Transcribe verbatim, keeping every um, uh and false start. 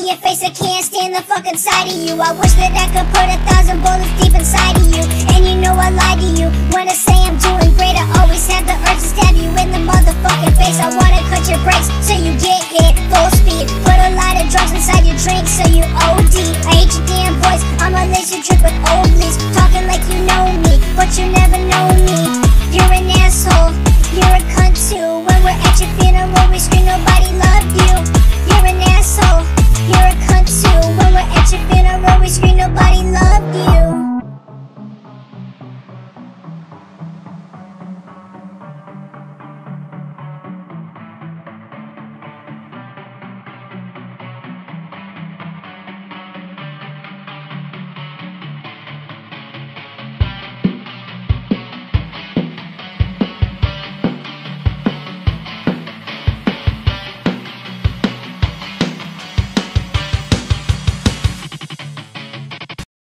your face, I can't stand the fucking sight of you. I wish that I could put a thousand bullets deep inside of you. And you know I lie to you when I